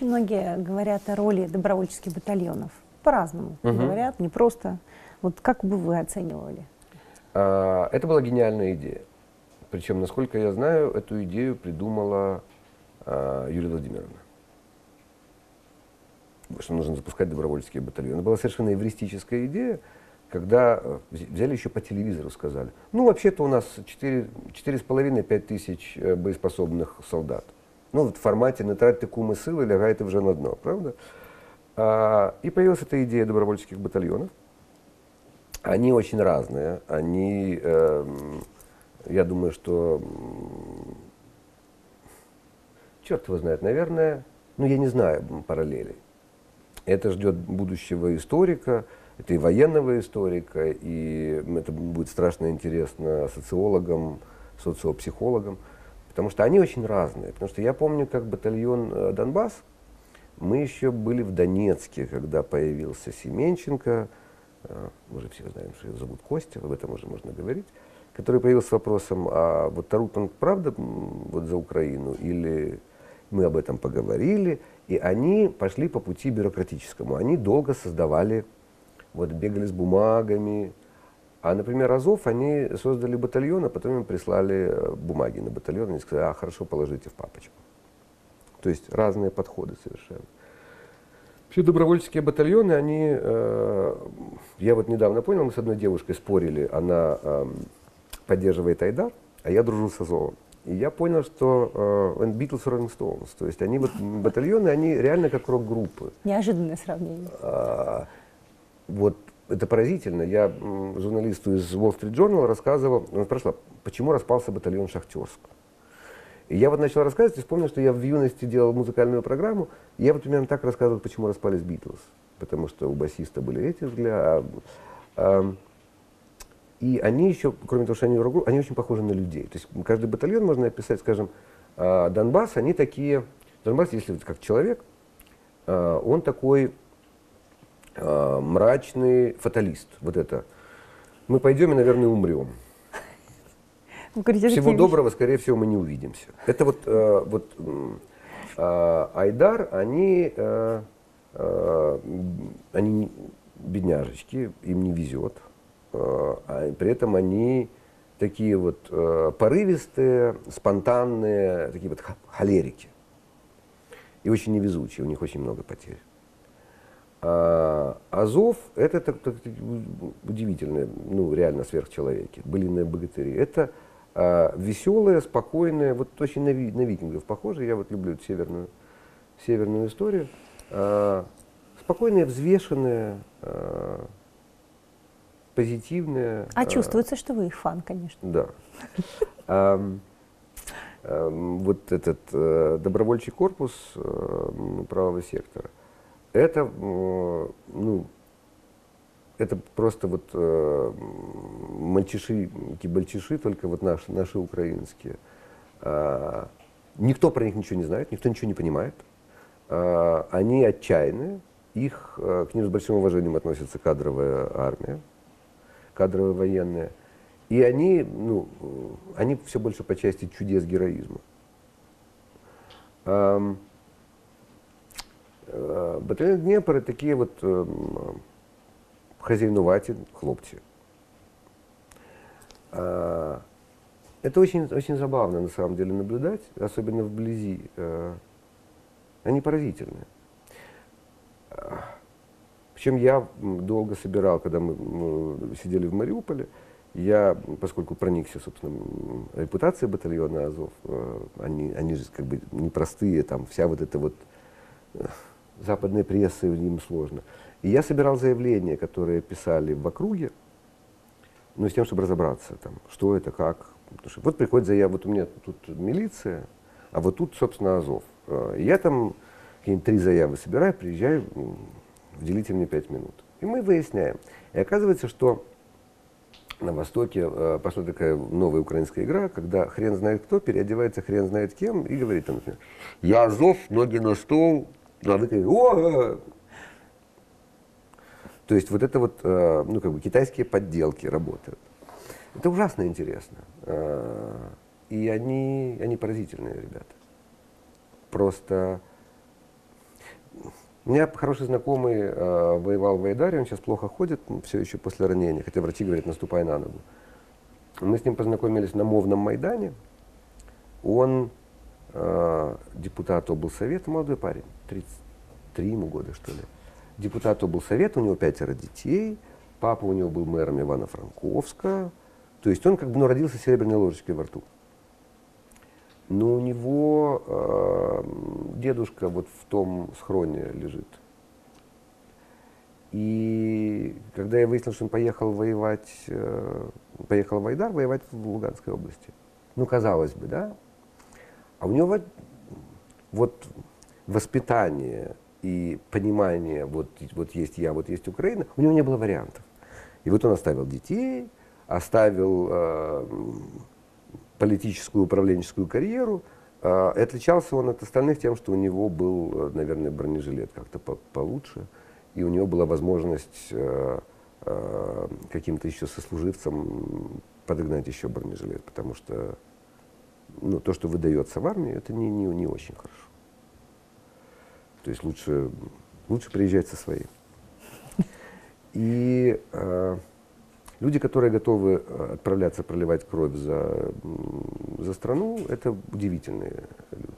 очень многие говорят о роли добровольческих батальонов. По-разному говорят, не просто. Вот как бы вы оценивали? Это была гениальная идея. Причем, насколько я знаю, эту идею придумала Юлия Владимировна. Что нужно запускать добровольческие батальоны. Это была совершенно эвристическая идея, когда взяли еще по телевизору, сказали, ну, вообще-то у нас 4,5-5 тысяч боеспособных солдат. Ну, в формате «не тратьте куми сили, лягайте вже на дно», правда? И появилась эта идея добровольческих батальонов. Они очень разные. Они, я думаю, что, черт его знает, наверное, ну, я не знаю параллелей. Это ждет будущего историка, это и военного историка, и это будет страшно интересно социологам, социопсихологам, потому что они очень разные. Потому что я помню, как батальон «Донбасс», мы еще были в Донецке, когда появился Семенченко, мы же все знаем, что его зовут Костя, об этом уже можно говорить, который появился с вопросом, а вот Тарутин правда вот за Украину, или мы об этом поговорили, и они пошли по пути бюрократическому. Они долго создавали, вот бегали с бумагами. А, например, Азов, они создали батальон, а потом им прислали бумаги на батальон, и они сказали, а, хорошо, положите в папочку. То есть разные подходы совершенно. Все добровольческие батальоны, они, я вот недавно понял, мы с одной девушкой спорили, она поддерживает Айдар, а я дружу с Азовом. И я понял, что Beatles, Rolling Stones, то есть они вот батальоны, они реально как рок-группы. Неожиданное сравнение. Вот это поразительно. Я журналисту из Wall Street Journal рассказывал, он спрашивал, почему распался батальон Шахтерск. И я вот начал рассказывать и вспомнил, что я в юности делал музыкальную программу, и я вот примерно так рассказывал, почему распались Beatles. Потому что у басиста были эти взгляды. И они еще, кроме того, что они рок-группа, они очень похожи на людей. То есть каждый батальон можно описать, скажем, Донбасс, они такие, Донбасс, если как человек, он такой мрачный фаталист. Вот это. Мы пойдем и, наверное, умрем. Всего доброго, скорее всего, мы не увидимся. Это вот Айдар, они бедняжечки, им не везет. А при этом они такие вот порывистые, спонтанные, такие вот холерики. И очень невезучие, у них очень много потерь. Азов — это удивительные, ну, реально сверхчеловеки, былинные богатыри. Это веселые, спокойные, вот очень на викингов похожи. Я вот люблю эту северную историю. Спокойные, взвешенные, позитивные. А чувствуется, что вы их фан, конечно. Да. Вот этот добровольчий корпус правого сектора, это, ну, это просто вот мальчиши, кибальчиши, только вот наши украинские. Никто про них ничего не знает, никто ничего не понимает. Они отчаянные, к ним с большим уважением относится кадровая армия, кадровые военные. И они, ну, они все больше по части чудес героизма. Батальон Днепр — это такие вот хазяйнуваті хлопці. Это очень, очень забавно на самом деле наблюдать, особенно вблизи. Они поразительные. Причем я долго собирал, когда мы сидели в Мариуполе, я, поскольку проникся, собственно, репутацией батальона Азов, они же как бы непростые, там вся вот эта вот западная пресса, им сложно. И я собирал заявления, которые писали в округе, ну, с тем, чтобы разобраться, там, что это, как. Потому что вот приходит заявка, вот у меня тут милиция, а вот тут, собственно, Азов. И я там какие-нибудь 3 заявы собираю, приезжаю, уделите мне 5 минут. И мы выясняем. И оказывается, что на Востоке пошла такая новая украинская игра, когда хрен знает кто переодевается хрен знает кем и говорит, там, например, я Азов, ноги на стол, а вы говорите, о! То есть вот это вот, ну, как бы китайские подделки работают. Это ужасно интересно. И они поразительные ребята. Просто У меня хороший знакомый воевал в Айдаре, он сейчас плохо ходит, все еще после ранения, хотя врачи говорят, наступай на ногу. Мы с ним познакомились на Мовном Майдане. Он депутат облсовета, молодой парень, 33 ему года, что ли. Депутат облсовета, у него 5 детей, папа у него был мэром Ивано-Франковска. То есть он как бы родился с серебряной ложечкой во рту. Но у него дедушка вот в том схроне лежит. И когда я выяснил, что он поехал воевать, поехал в Айдар воевать в Луганской области. Ну, казалось бы, да? А у него вот воспитание и понимание, вот есть я, вот есть Украина, у него не было вариантов. И вот он оставил детей, оставил политическую, управленческую карьеру. И отличался он от остальных тем, что у него был, наверное, бронежилет как-то получше. И у него была возможность каким-то еще сослуживцам подогнать еще бронежилет. Потому что ну, то, что выдается в армии, это не очень хорошо. То есть лучше приезжать со своим. И люди, которые готовы отправляться проливать кровь за страну, это удивительные люди.